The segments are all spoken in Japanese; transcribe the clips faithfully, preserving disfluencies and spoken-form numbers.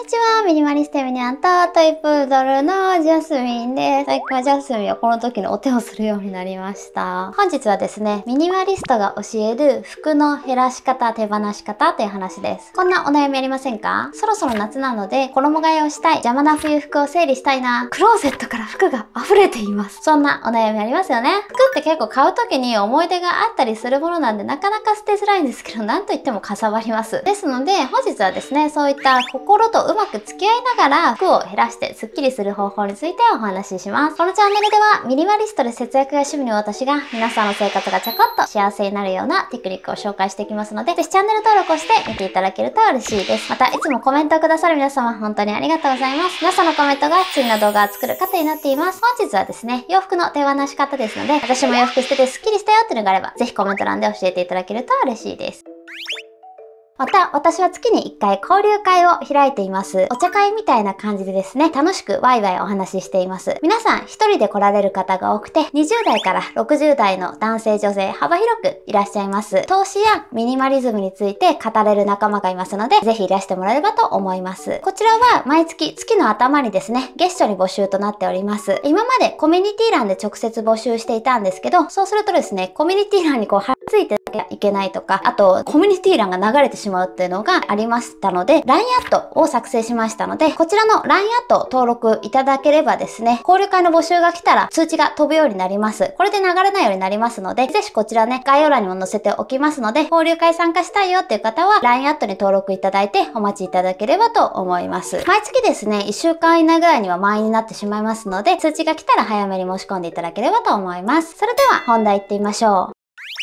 んにちは、ミニマリストミニアンとトイプードルのジャスミンです。最近はジャスミンはこの時のお手をするようになりました。本日はですね、ミニマリストが教える服の減らし方、手放し方という話です。こんなお悩みありませんか？そろそろ夏なので衣替えをしたい、邪魔な冬服を整理したいな、クローゼットから服が溢れています。そんなお悩みありますよね。服って結構買う時に思い出があったりするものなんでなかなか捨てづらいんですけど、なんといってもかさばります。ですので、本日はですね、そういった心とうまく付き合いながら服を減らしてスッキリする方法についてお話しします。このチャンネルではミニマリストで節約が趣味の私が皆さんの生活がちょこっと幸せになるようなテクニックを紹介していきますので、ぜひチャンネル登録をして見ていただけると嬉しいです。また、いつもコメントをくださる皆様本当にありがとうございます。皆さんのコメントが次の動画を作る糧になっています。本日はですね、洋服の手放し方ですので、私も洋服捨ててスッキリしたよっていうのがあれば、ぜひコメント欄で教えていただけると嬉しいです。また、私は月にいっかい交流会を開いています。お茶会みたいな感じでですね、楽しくワイワイお話ししています。皆さん一人で来られる方が多くて、にじゅう代からろくじゅう代の男性女性幅広くいらっしゃいます。投資やミニマリズムについて語れる仲間がいますので、ぜひいらしてもらえればと思います。こちらは毎月月の頭にですね、月初に募集となっております。今までコミュニティ欄で直接募集していたんですけど、そうするとですね、コミュニティ欄にこう貼っついていけないとか、あとコミュニティ欄が流れてしまうっていうのがありましたので、ライン アットを作成しましたので、こちらの ライン アットを登録いただければですね、交流会の募集が来たら通知が飛ぶようになります。これで流れないようになりますので、ぜひこちらね、概要欄にも載せておきますので、交流会参加したいよっていう方は ライン アットに登録いただいてお待ちいただければと思います。毎月ですね、いっしゅうかん以内ぐらいには満員になってしまいますので、通知が来たら早めに申し込んでいただければと思います。それでは本題行ってみましょう。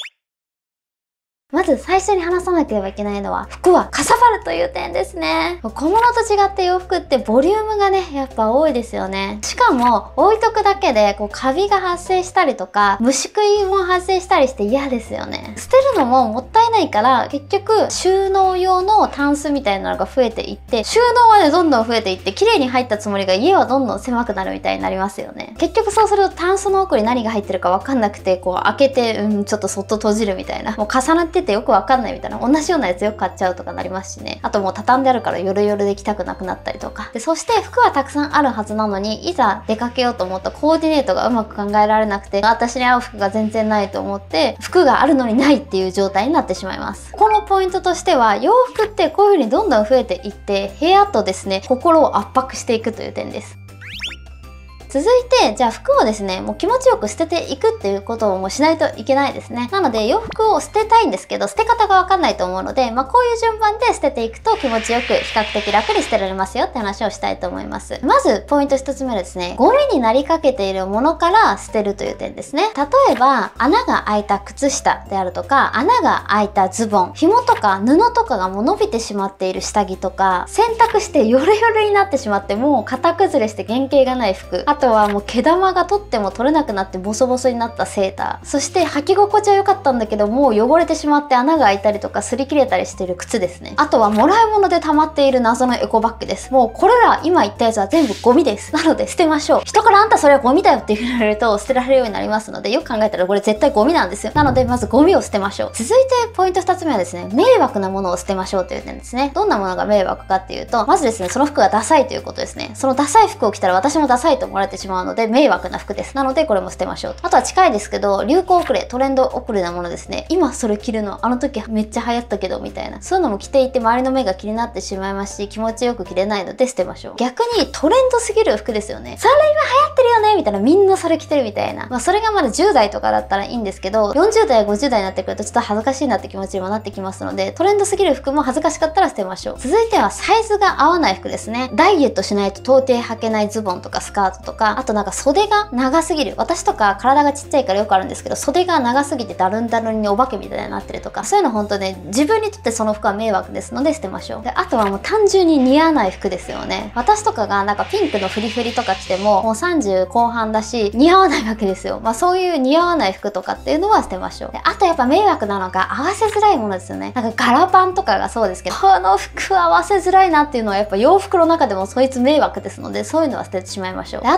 まず最初に話さなければいけないのは、服はかさばるという点ですね。小物と違って洋服ってボリュームがね、やっぱ多いですよね。しかも置いとくだけでこうカビが発生したりとか、虫食いも発生したりして嫌ですよね。捨てるのももったいないから、結局収納用のタンスみたいなのが増えていって、収納はね、どんどん増えていって、綺麗に入ったつもりが家はどんどん狭くなるみたいになりますよね。結局そうするとタンスの奥に何が入ってるかわかんなくて、こう開けて、うん、ちょっとそっと閉じるみたいな。もう重なっててよくわかんないみたいな、同じようなやつよく買っちゃうとかなりますしね。あともう畳んであるからヨレヨレで着たくなくなったりとか。で、そして服はたくさんあるはずなのに、いざ出かけようと思ったコーディネートがうまく考えられなくて、私に合う服が全然ないと思って、服があるのにないっていう状態になってしまいます。このポイントとしては、洋服ってこういう風にどんどん増えていって、部屋とですね、心を圧迫していくという点です。続いて、じゃあ服をですね、もう気持ちよく捨てていくっていうことをもうしないといけないですね。なので洋服を捨てたいんですけど、捨て方がわかんないと思うので、まあこういう順番で捨てていくと気持ちよく比較的楽に捨てられますよって話をしたいと思います。まずポイント一つ目はですね、ゴミになりかけているものから捨てるという点ですね。例えば、穴が開いた靴下であるとか、穴が開いたズボン、紐とか布とかがもう伸びてしまっている下着とか、洗濯してヨレヨレになってしまってもう型崩れして原型がない服、あとはもう毛玉が取っても取れなくなってボソボソになったセーター、そして履き心地は良かったんだけどもう汚れてしまって穴が開いたりとか擦り切れたりしてる靴ですね。あとはもらい物で溜まっている謎のエコバッグです。もうこれら今言ったやつは全部ゴミです。なので捨てましょう。人からあんたそれはゴミだよって言われると捨てられるようになりますので、よく考えたらこれ絶対ゴミなんですよ。なのでまずゴミを捨てましょう。続いてポイントふたつめはですね、迷惑なものを捨てましょうという点ですね。どんなものが迷惑かっていうと、まずですね、その服がダサいということですね。そのダサい服を着たら私もダサいと思われてしまうので迷惑な服です。なのでこれも捨てましょう。あとは近いですけど、流行遅れ、トレンド遅れなものですね。今それ着るの、あの時めっちゃ流行ったけどみたいな。そういうのも着ていて周りの目が気になってしまいますし、気持ちよく着れないので捨てましょう。逆にトレンドすぎる服ですよね。それ今流行ってるよねみたいな、みんなそれ着てるみたいな。まあそれがまだじゅう代とかだったらいいんですけど、よんじゅう代やごじゅう代になってくるとちょっと恥ずかしいなって気持ちにもなってきますので、トレンドすぎる服も恥ずかしかったら捨てましょう。続いてはサイズが合わない服ですね。ダイエットしないと到底履けないズボンとかスカートとか、あとなんか袖が長すぎる。私とか体がちっちゃいからよくあるんですけど、袖が長すぎてダルンダルンにお化けみたいになってるとか、そういうの本当ね、自分にとってその服は迷惑ですので捨てましょう。で、あとはもう単純に似合わない服ですよね。私とかがなんかピンクのフリフリとか着ても、もうさんじゅう後半だし、似合わないわけですよ。まあそういう似合わない服とかっていうのは捨てましょう。で、あとやっぱ迷惑なのが合わせづらいものですよね。なんかガラパンとかがそうですけど、この服合わせづらいなっていうのはやっぱ洋服の中でもそいつ迷惑ですので、そういうのは捨ててしまいましょう。で、あと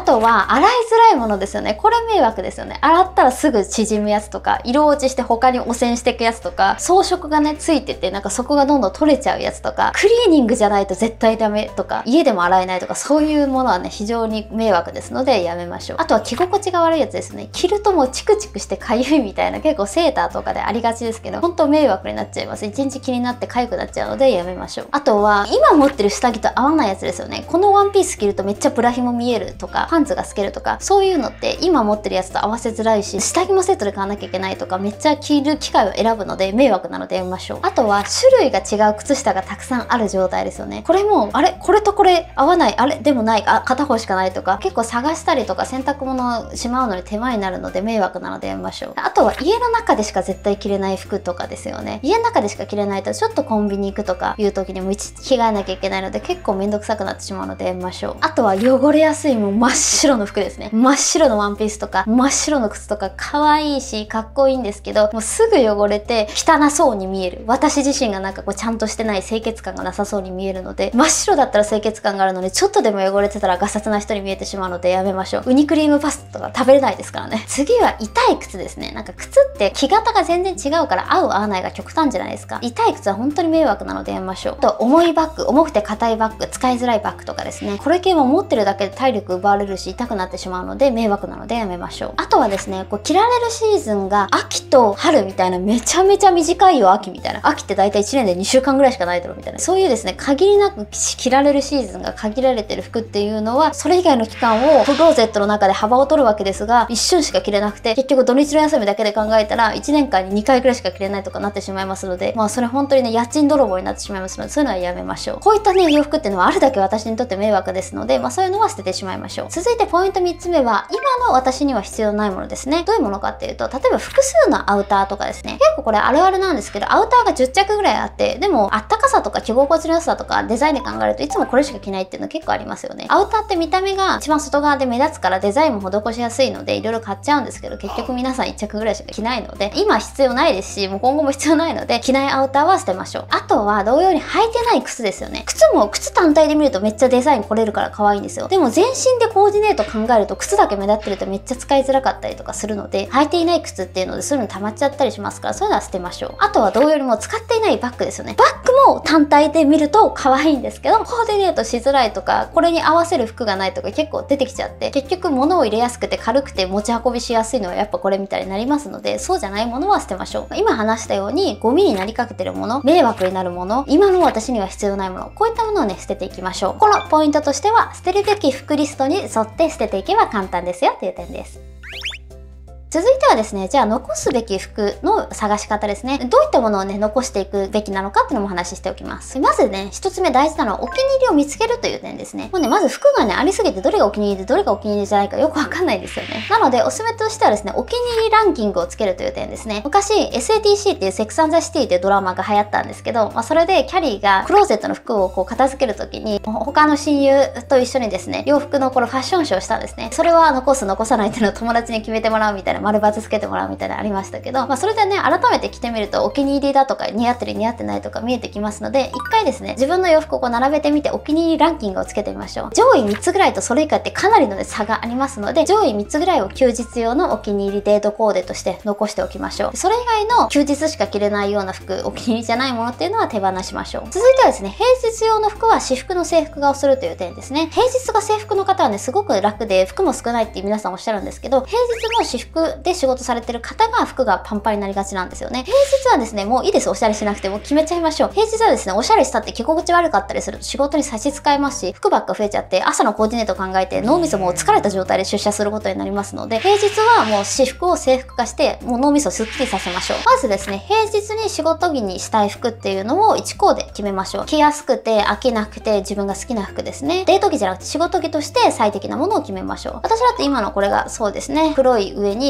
とは洗いづらいものですよね。これ迷惑ですよね。洗ったらすぐ縮むやつとか、色落ちして他に汚染していくやつとか、装飾がねついててなんかそこがどんどん取れちゃうやつとか、クリーニングじゃないと絶対ダメとか、家でも洗えないとか、そういうものはね非常に迷惑ですのでやめましょう。あとは着心地が悪いやつですね。着るともうチクチクしてかゆいみたいな、結構セーターとかでありがちですけど、本当迷惑になっちゃいます。一日気になってかゆくなっちゃうのでやめましょう。あとは今持ってる下着と合わないやつですよね。このワンピース着るとめっちゃブラヒも見えるとか、パンツが透けるとか、そういうのって今持ってるやつと合わせづらいし、下着もセットで買わなきゃいけないとか、めっちゃ着る機会を選ぶので迷惑なのでやめましょう。あとは種類が違う靴下がたくさんある状態ですよね。これもあれこれとこれ合わない、あれでもない、あ片方しかないとか、結構探したりとか洗濯物をしまうのに手間になるので迷惑なのでやめましょう。あとは家の中でしか絶対着れない服とかですよね。家の中でしか着れないとちょっとコンビニ行くとかいう時にも着替えなきゃいけないので結構めんどくさくなってしまうのでやめましょう。あとは汚れやすいもう真っ白の服ですね。真っ白のワンピースとか真っ白の靴とか可愛いしかっこいいんですけど、もうすぐ汚れて汚そうに見える。私自身がなんかこうちゃんとしてない清潔感がなさそうに見えるので、真っ白だったら清潔感があるのにちょっとでも汚れてたらガサツな人に見えてしまうのでやめましょう。ウニクリームパスタとか食べれないですからね。次は痛い靴ですね。なんか靴って木型が全然違うから合う合わないが極端じゃないですか。痛い靴は本当に迷惑なのでやめましょう。あと重いバッグ、重くて硬いバッグ、使いづらいバッグとかですね。これ系も持ってるだけで体力奪われるし痛くなってしまうので迷惑なのでやめましょう。あとはですね、こう着られるシーズンが秋と春みたいな、めちゃめちゃ短いよ秋みたいな。秋って大体いちねんでにしゅうかんぐらいしかないだろうみたいな。そういうですね、限りなく着られるシーズンが限られてる服っていうのは、それ以外の期間をクローゼットの中で幅を取るわけですが、一瞬しか着れなくて、結局土日の休みだけで考えたらいちねんかんににかいぐらいしか着れないとかなってしまいますので、まあそれ本当にね、家賃泥棒になってしまいますので、そういうのはやめましょう。こういったね、洋服っていうのはあるだけ私にとって迷惑ですので、まあそういうのは捨ててしまいましょう。続いてポイントみっつめは、今の私には必要ないものですね。どういうものかっていうと、例えば複数のアウターとかですね。結構これあるあるなんですけど、アウターがじゅっちゃくぐらいあって、でもあったかさとか着心地の良さとかデザインで考えるといつもこれしか着ないっていうの結構ありますよね。アウターって見た目が一番外側で目立つからデザインも施しやすいのでいろいろ買っちゃうんですけど、結局皆さんいっちゃくぐらいしか着ないので、今必要ないですし、もう今後も必要ないので、着ないアウターは捨てましょう。あとは同様に履いてない靴ですよね。靴も靴単体で見るとめっちゃデザイン凝れるから可愛いんですよ。でも全身でコーディネート考えると靴だけ目立ってるとめっちゃ使いづらかったりとかするので、履いていない靴っていうのでそういうの溜まっちゃったりしますから、そういうのは捨てましょう。あとは同様にもう使っていないバッグですよね。バッグも単体で見ると可愛いんですけど、コーディネートしづらいとか、これに合わせる服がないとか結構出てきちゃって、結局物を入れやすくて軽くて持ち運びしやすいのはやっぱこれみたいになりますので、そうじゃないものは捨てましょう。今話したようにゴミになりかけてるもの、迷惑になるもの、今の私には必要ないもの、こういったものをね捨てていきましょう。このポイントとしては、捨てるべき服リストに沿って捨てていけば簡単ですよという点です。続いてはですね、じゃあ残すべき服の探し方ですね。どういったものをね、残していくべきなのかっていうのもお話ししておきます。まずね、一つ目大事なのはお気に入りを見つけるという点ですね。もうね、まず服がね、ありすぎてどれがお気に入りでどれがお気に入りじゃないかよくわかんないですよね。なので、おすすめとしてはですね、お気に入りランキングをつけるという点ですね。昔、エスエーティーシー っていうセックス&ザ・シティっていうドラマが流行ったんですけど、まあ、それでキャリーがクローゼットの服をこう片付けるときに、他の親友と一緒にですね、洋服のこのファッションショーをしたんですね。それは残す残さないっていうのを友達に決めてもらうみたいな、丸バツつけてもらうみたいなありましたけど、まあそれでね、改めて着てみるとお気に入りだとか似合ってる似合ってないとか見えてきますので、一回ですね、自分の洋服をこう並べてみてお気に入りランキングをつけてみましょう。上位みっつぐらいとそれ以下ってかなりの、ね、差がありますので、上位みっつぐらいを休日用のお気に入りデートコーデとして残しておきましょう。それ以外の休日しか着れないような服、お気に入りじゃないものっていうのは手放しましょう。続いてはですね、平日用の服は私服の制服がをするという点ですね。平日が制服の方はね、すごく楽で服も少ないって皆さんおっしゃるんですけど、平日の私服で仕事されてる方が服がパンパンになりがちなんですよね。平日はですね、もういいです、おしゃれしなくても決めちゃいましょう。平日はですね、おしゃれしたって着心地悪かったりすると仕事に差し支えますし、服ばっか増えちゃって朝のコーディネート考えて脳みそもう疲れた状態で出社することになりますので、平日はもう私服を制服化してもう脳みそすっきりさせましょう。まずですね、平日に仕事着にしたい服っていうのをいちコーデ決めましょう。着やすくて飽きなくて自分が好きな服ですね。デート着じゃなくて仕事着として最適なものを決めましょう。私だって今のこれがそうですね、黒い上に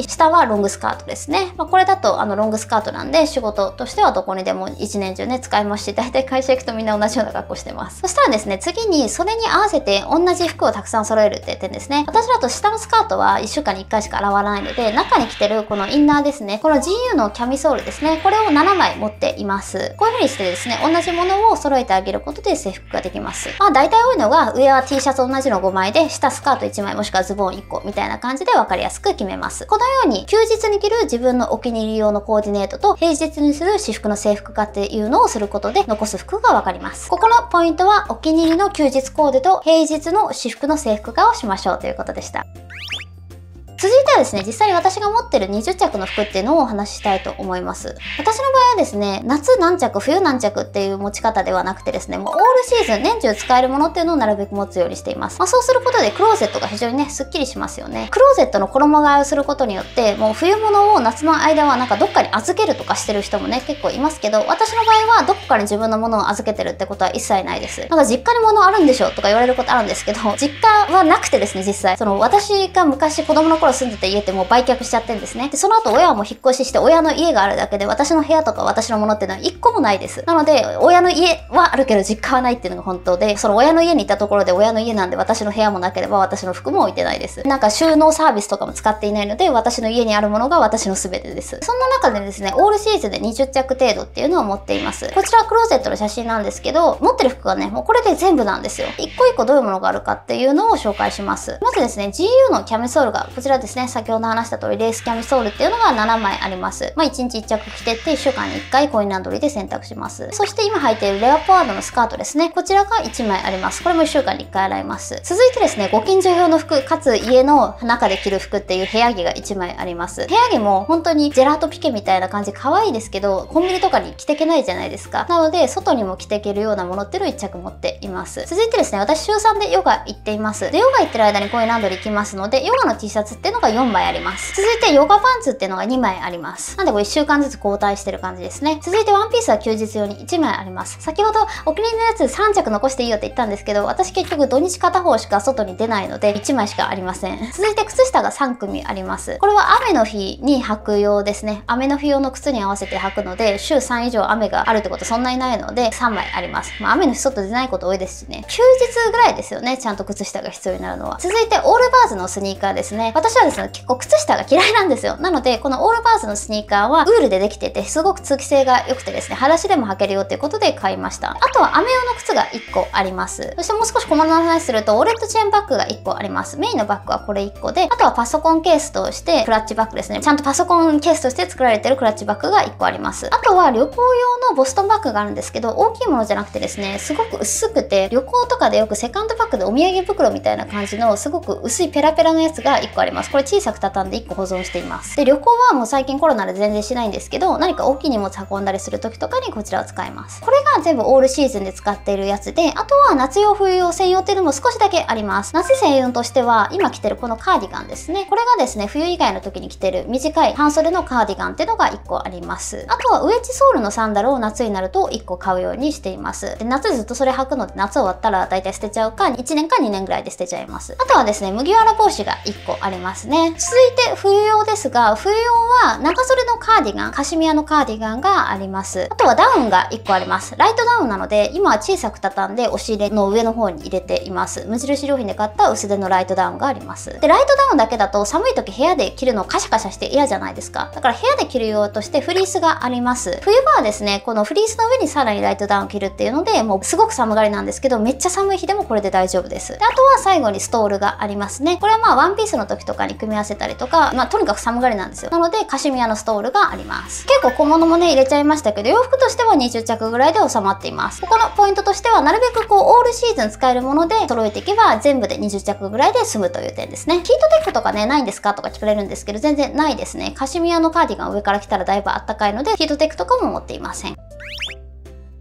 下はロングスカートですね。まあ、これだとあのロングスカートなんで仕事としてはどこにでも一年中ね使いますし、大体会社行くとみんな同じような格好してます。そしたらですね、次にそれに合わせて同じ服をたくさん揃えるって点ですね。私だと下のスカートはいっしゅうかんにいっかいしか洗わないので、中に着てるこのインナーですね、この ジーユー のキャミソールですね、これをななまい持っています。こういう風にしてですね、同じものを揃えてあげることで制服ができます。まあ大体多いのが上は T シャツ同じのごまいで、下スカートいちまいもしくはズボンいっこみたいな感じで分かりやすく決めます。このように休日に着る自分のお気に入り用のコーディネートと平日にする私服の制服化っていうのをすることで残す服が分かります。ここのポイントはお気に入りの休日コーデと平日の私服の制服化をしましょうということでした。続いてはですね、実際に私が持ってるにじゅっちゃくの服っていうのをお話ししたいと思います。私の場合はですね、夏何着、冬何着っていう持ち方ではなくてですね、もうオールシーズン、年中使えるものっていうのをなるべく持つようにしています。まあ、そうすることでクローゼットが非常にね、スッキリしますよね。クローゼットの衣替えをすることによって、もう冬物を夏の間はなんかどっかに預けるとかしてる人もね、結構いますけど、私の場合はどこかに自分のものを預けてるってことは一切ないです。なんか実家に物あるんでしょとか言われることあるんですけど、実家はなくてですね、実際。その私が昔子供の頃住んでた家ってもう売却しちゃってるんですね。で、その後親はもう引っ越しして親の家があるだけで、私の部屋とか私のものっていうのは一個もないです。なので、親の家はあるけど実家はないっていうのが本当で、その親の家に行ったところで親の家なんで私の部屋もなければ私の服も置いてないです。なんか収納サービスとかも使っていないので、私の家にあるものが私の全てです。そんな中でですね、オールシーズンでにじゅっちゃく程度っていうのを持っています。こちらはクローゼットの写真なんですけど、持ってる服がね、もうこれで全部なんですよ。一個一個どういうものがあるかっていうのを紹介します。まずですね、ジーユー のキャミソールが、こちらですね、先ほど話した通りレースキャミソールっていうのがななまいあります。まあいちにちいっちゃく着てっていっしゅうかんにいっかいコインランドリーで洗濯します。そして今履いているレアポワードのスカートですね。こちらがいちまいあります。これもいっしゅうかんにいっかい洗います。続いてですね、ご近所用の服、かつ家の中で着る服っていう部屋着がいちまいあります。部屋着も本当にジェラートピケみたいな感じ可愛いですけど、コンビニとかに着てけないじゃないですか。なので、外にも着てけるようなものっていうのをいっちゃく持っています。続いてですね、私週さんでヨガ行っています。で、ヨガ行ってる間にコインランドリー行きますので、ヨガの T シャツっていうのがよんまいあります。続いてヨガパンツっていうのがにまいあります。なんでこれいっしゅうかんずつ交代してる感じですね。続いてワンピースは休日用にいちまいあります。先ほどお気に入りのやつさんちゃく残していいよって言ったんですけど、私結局土日片方しか外に出ないのでいちまいしかありません。続いて靴下がさんくみあります。これは雨の日に履く用ですね。雨の日用の靴に合わせて履くので、週さん以上雨があるってことそんなにないのでさんまいあります。まあ雨の日外出ないこと多いですしね。休日ぐらいですよね、ちゃんと靴下が必要になるのは。続いてオールバーズのスニーカーですね。私はですね、結構靴下が嫌いなんですよ。なので、このオールバーズのスニーカーはウールでできてて、すごく通気性が良くてですね、裸足でも履けるよっていうことで買いました。あとは雨用の靴がいっこあります。そしてもう少し小物の話すると、ウォレットチェーンバッグがいっこあります。メインのバッグはこれいっこで、あとはパソコンケースとしてクラッチバッグですね。ちゃんとパソコンケースとして作られてるクラッチバッグがいっこあります。あとは旅行用のボストンバッグがあるんですけど、大きいものじゃなくてですね、すごく薄くて、旅行とかでよくセカンドバッグでお土産袋みたいな感じのすごく薄いペラペラのやつがいっこあります。これ小さく畳んでいっこ保存しています。で、旅行はもう最近コロナで全然しないんですけど、何か大きい荷物運んだりする時とかにこちらを使います。これが全部オールシーズンで使っているやつで、あとは夏用冬用専用っていうのも少しだけあります。夏専用としては今着てるこのカーディガンですね。これがですね、冬以外の時に着てる短い半袖のカーディガンっていうのがいっこあります。あとはウエッジソールのサンダルを夏になるといっこ買うようにしています。で、夏ずっとそれ履くので夏終わったらだいたい捨てちゃうか、いちねんかにねんぐらいで捨てちゃいます。あとはですね、麦わら帽子がいっこありますね。続いて冬用ですが、冬用は長袖のカーディガン、カシミヤのカーディガンがあります。あとはダウンがいっこあります。ライトダウンなので、今は小さく畳んで押し入れの上の方に入れています。無印良品で買った薄手のライトダウンがあります。で、ライトダウンだけだと寒い時部屋で着るのカシャカシャして嫌じゃないですか。だから部屋で着る用としてフリースがあります。冬場はですね、このフリースの上にさらにライトダウン着るっていうので、もうすごく寒がりなんですけど、めっちゃ寒い日でもこれで大丈夫です。で、あとは最後にストールがありますね。これはまあワンピースの時とかに組み合わせたりとか、まあとにかく寒がりなんですよ。なのでカシミヤのストールがあります。結構小物もね、入れちゃいましたけど、洋服としてはにじゅっちゃくぐらいで収まっています。ここのポイントとしては、なるべくこうオールシーズン使えるもので揃えていけば全部でにじゅっちゃくぐらいで済むという点ですね。ヒートテックとかね、ないんですかとか聞かれるんですけど、全然ないですね。カシミヤのカーディガン上から着たらだいぶあったかいので、ヒートテックとかも持っていません。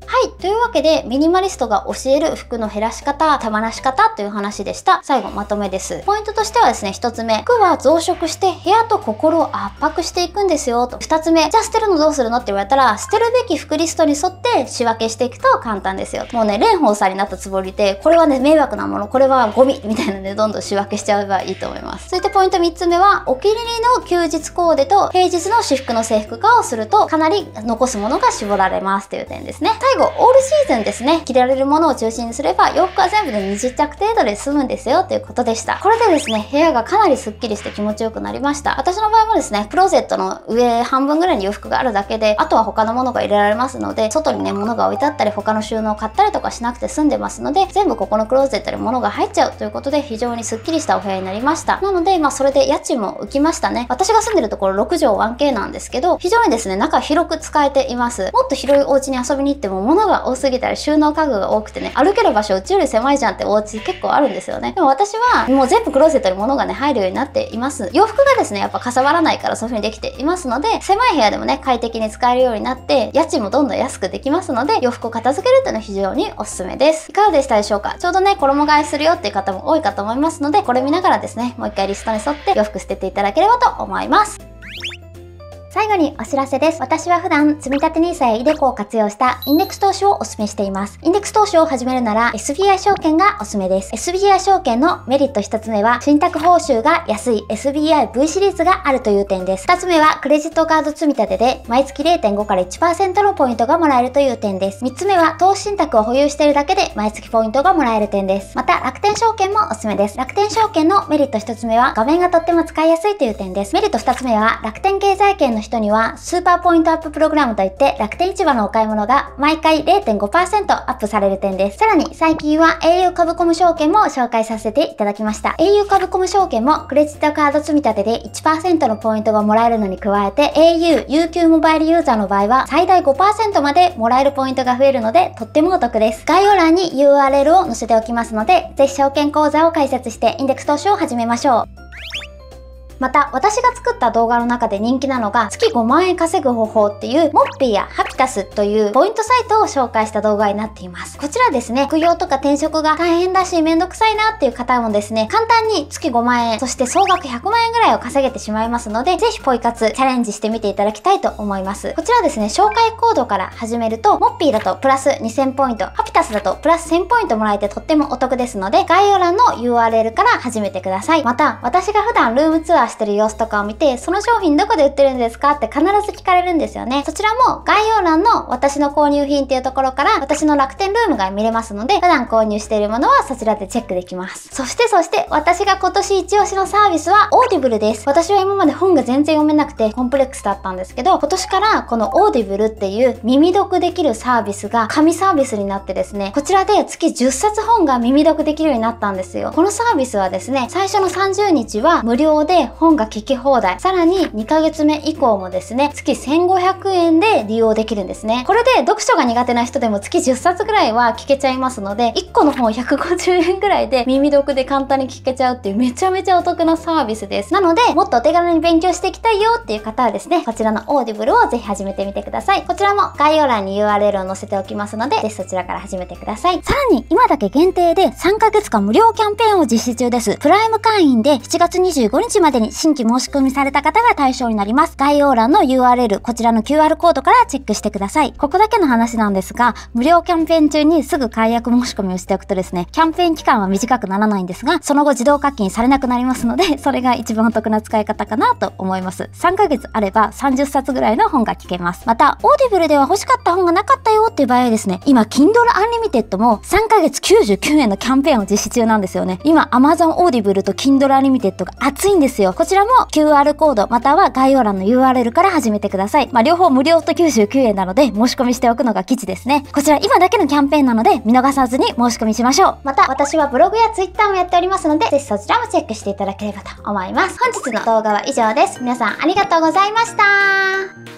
い、というわけでミニマリストが教える服の減らし方、手放し方という話でした。最後まとめです。ポイントとしてはですね、ひとつめ、服は増殖して部屋と心を圧迫していくんですよと。ふたつめ、じゃあ捨てるのどうするのって言われたら、捨てるべき服リストに沿って仕分けしていくと簡単ですよ。もうね、蓮舫さんになったつもりで、これはね、迷惑なもの、これはゴミみたいなので、どんどん仕分けしちゃえばいいと思います。そしてポイントみっつめは、お気に入りの休日コーデと平日の私服の制服化をすると、かなり残すものが絞られますという点ですね。最後、オールシーズンですね。着られるものを中心にすれば、洋服は全部でにじゅっちゃく程度で済むんですよということでした。これでですね、部屋がかなりスッキリして気持ちよくなりました。私の場合もですね、クローゼットの上半分ぐらいに洋服があるだけで、あとは他のものが入れられますので、外にね、物が置いてあったり、他の収納を買ったりとかしなくて済んでますので、全部ここのクローゼットに物が入っちゃうということで、非常にスッキリしたお部屋になりました。なので、まあそれで家賃も浮きましたね。私が住んでるところろくじょう ワンケー なんですけど、非常にですね、中広く使えています。もっと広いお家に遊びに行っても物が多すぎたり収納家具が多くてね、歩ける場所うちより狭いじゃんってお家結構あるんですよね。でも私はもう全部クローゼットに物がね、入るようになっています。洋服がですね、やっぱかさばらないからそういう風にできていますので、狭い部屋でもね、快適に使えるようになって、家賃もどんどん安くできますので、洋服を片付けるっていうのは非常におすすめです。いかがでしたでしょうか？ちょうどね、衣替えするよっていう方も多いかと思いますので、これ見ながらですね、もう一回リストに沿って洋服捨てていただければと思います。最後にお知らせです。私は普段、積立 ニーサ やイデコを活用したインデックス投資をお勧めしています。インデックス投資を始めるなら エスビーアイ 証券がおすすめです。エスビーアイ 証券のメリットひとつめは、信託報酬が安い エスビーアイブイ シリーズがあるという点です。ふたつめは、クレジットカード積み立てで毎月 れいてんご から いちパーセント のポイントがもらえるという点です。みっつめは、投資信託を保有しているだけで毎月ポイントがもらえる点です。また、楽天証券もおすすめです。楽天証券のメリットひとつめは、画面がとっても使いやすいという点です。メリットふたつめは、楽天経済圏の人には、スーパーポイントアッププログラムといって楽天市場のお買い物が毎回 れいてんごパーセント アップされる点です。さらに最近は エーユー 株コム証券も紹介させていただきました。エーユー 株コム証券もクレジットカード積み立てで いちパーセント のポイントがもらえるのに加えて エーユー ユーキュー モバイルユーザーの場合は最大 ごパーセント までもらえるポイントが増えるのでとってもお得です。概要欄に ユーアールエル を載せておきますのでぜひ証券口座を開設してインデックス投資を始めましょう。また、私が作った動画の中で人気なのが、月ごまんえん稼ぐ方法っていう、モッピーやハピタスというポイントサイトを紹介した動画になっています。こちらですね、副業とか転職が大変だし、めんどくさいなっていう方もですね、簡単に月ごまんえん、そして総額ひゃくまんえんぐらいを稼げてしまいますので、ぜひポイ活チャレンジしてみていただきたいと思います。こちらですね、紹介コードから始めると、モッピーだとプラスにせんポイント、ハピタスだとプラスせんポイントもらえてとってもお得ですので、概要欄の ユーアールエル から始めてください。また、私が普段ルームツアーしてる様子とかを見て、その商品どこで売ってるんですかって必ず聞かれるんですよね。そちらも概要欄の私の購入品っていうところから私の楽天ルームが見れますので、普段購入しているものはそちらでチェックできます。そしてそして私が今年一押しのサービスはオーディブルです。私は今まで本が全然読めなくてコンプレックスだったんですけど、今年からこのオーディブルっていう耳読できるサービスが神サービスになってですね、こちらで月じゅっさつ本が耳読できるようになったんですよ。このサービスはですね、最初のさんじゅうにちは無料で本が聞き放題。さらににかげつめ以降もですね、月せんごひゃくえんで利用できるんですね。これで読書が苦手な人でも月じゅっさつぐらいは聞けちゃいますので、いっこの本ひゃくごじゅうえんぐらいで耳読で簡単に聞けちゃうっていうめちゃめちゃお得なサービスです。なので、もっとお手軽に勉強していきたいよっていう方はですね、こちらのオーディブルをぜひ始めてみてください。こちらも概要欄に ユーアールエル を載せておきますので、ぜひそちらから始めてください。さらに、今だけ限定でさんかげつかん無料キャンペーンを実施中です。プライム会員でしちがつにじゅうごにちまでに新規申し込みされた方が対象になります。概要欄の ユーアールエル、こちらの キューアール コードからチェックしてください。ここだけの話なんですが、無料キャンペーン中にすぐ解約申し込みをしておくとですね、キャンペーン期間は短くならないんですが、その後自動課金されなくなりますので、それが一番お得な使い方かなと思います。さんかげつあればさんじゅっさつぐらいの本が聞けます。また、オーディブルでは欲しかった本がなかったよっていう場合はですね、今 Kindle Unlimited もさんかげつきゅうじゅうきゅうえんのキャンペーンを実施中なんですよね。今 Amazon Audible と Kindle Unlimited が熱いんですよ。こちらも キューアール コードまたは概要欄の ユーアールエル から始めてください。まあ、両方無料ときゅうじゅうきゅうえんなので申し込みしておくのが吉ですね。こちら今だけのキャンペーンなので見逃さずに申し込みしましょう。また私はブログや Twitter もやっておりますので、ぜひそちらもチェックしていただければと思います。本日の動画は以上です。皆さんありがとうございました。